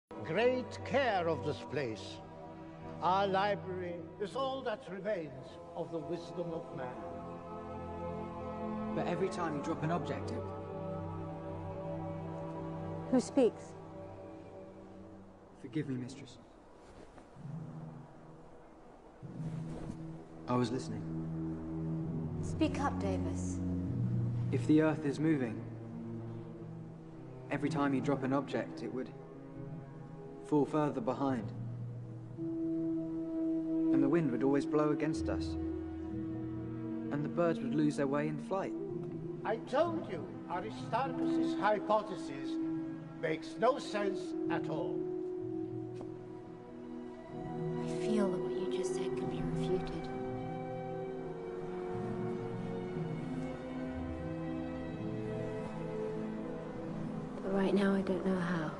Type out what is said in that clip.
Great care of this place. Our library is all that remains of the wisdom of man. But every time you drop an object, it... Who speaks? Forgive me, mistress. I was listening. Speak up, Davis. If the Earth is moving, every time you drop an object, it would fall further behind. And the wind would always blow against us. And the birds would lose their way in flight. I told you, Aristarchus' hypothesis makes no sense at all. I feel that what you just said can be refuted. But right now I don't know how.